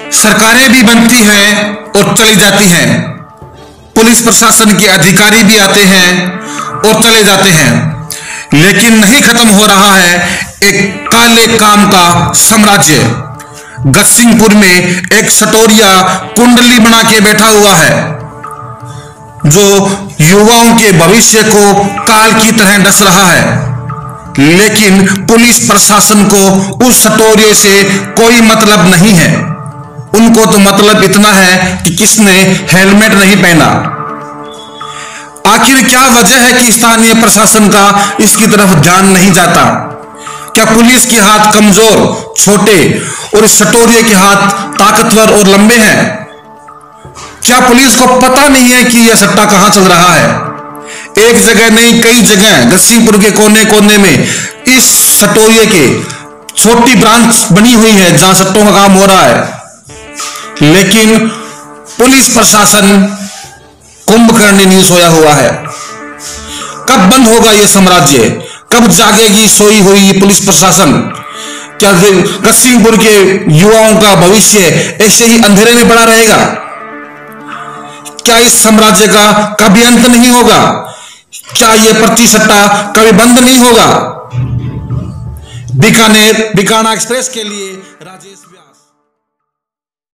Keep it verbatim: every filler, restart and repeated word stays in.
सरकारें भी बनती हैं और चली जाती हैं, पुलिस प्रशासन के अधिकारी भी आते हैं और चले जाते हैं, लेकिन नहीं खत्म हो रहा है एक काले काम का साम्राज्य। गतसिंहपुर में एक सटोरिया कुंडली बना के बैठा हुआ है, जो युवाओं के भविष्य को काल की तरह डस रहा है। लेकिन पुलिस प्रशासन को उस सटोरिये से कोई मतलब नहीं है। उनको तो मतलब इतना है कि किसने हेलमेट नहीं पहना। आखिर क्या वजह है कि स्थानीय प्रशासन का इसकी तरफ ध्यान नहीं जाता? क्या पुलिस के हाथ कमजोर, छोटे और इस सटोरिये के हाथ ताकतवर और लंबे हैं? क्या पुलिस को पता नहीं है कि यह सट्टा कहां चल रहा है? एक जगह नहीं, कई जगह गतसिंहपुर के कोने कोने में इस सटोरिये के छोटी ब्रांच बनी हुई है जहां सट्टों का काम हो रहा है। लेकिन पुलिस प्रशासन कुंभकर्ण नहीं सोया हुआ है। कब बंद होगा यह साम्राज्य? कब जागेगी सोई हुई पुलिस प्रशासन? क्या गतसिंहपुर के युवाओं का भविष्य ऐसे ही अंधेरे में पड़ा रहेगा? क्या इस साम्राज्य का कभी अंत नहीं होगा? क्या यह पर्ची सट्टा कभी बंद नहीं होगा? बीकानेर बीकाना एक्सप्रेस के लिए राजेश।